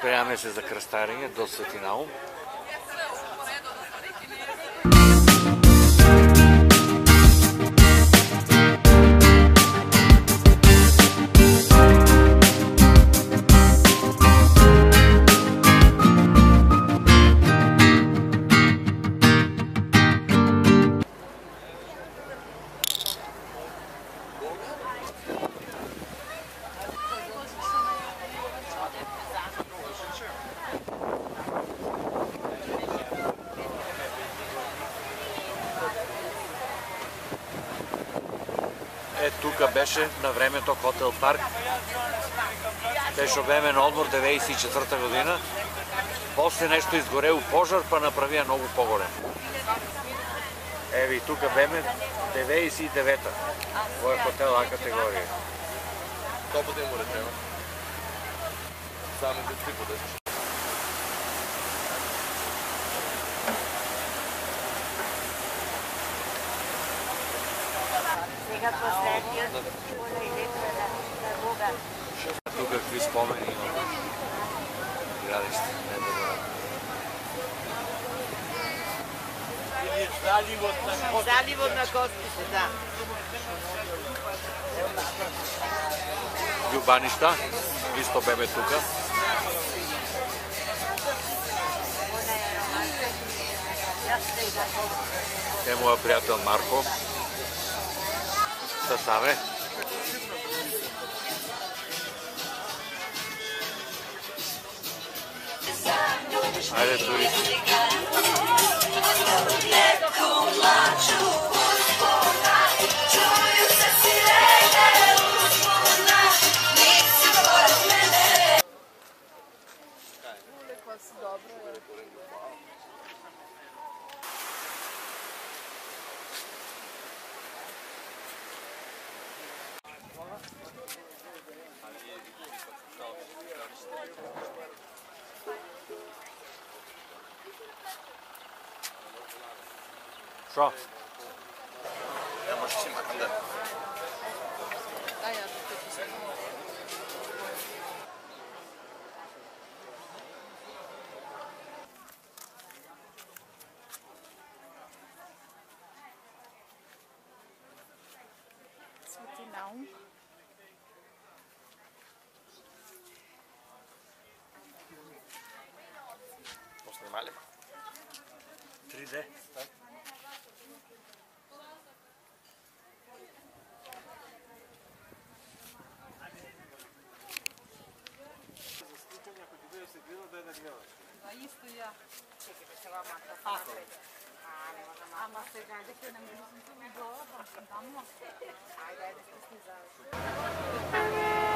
Spremame se za krstarenje do Sveti Naum. Тука беше на времето хотел парк. Беше обемен одмор 1994 година. После нещо изгорел пожар, па направи много по-голем. Еви, тука беме 99-та. Това е хотел А категория. Колко ден му речема? Само да си подеш. Сега последният литра на Бога. Тук какви спомени има. Градище, не да бъдат. Заливот на Костице, да. Любанища, исто беме тука. Е моя приятел Марко. Сасаве. Ajde, turisti. Що? Ja, може си махам да. Свети Наум. Поснимали? 3D. Isto ja. Čekajte se vama to napred. Ама сега дека не можам да ми глава, там. Ajde, ajde, stisni završi.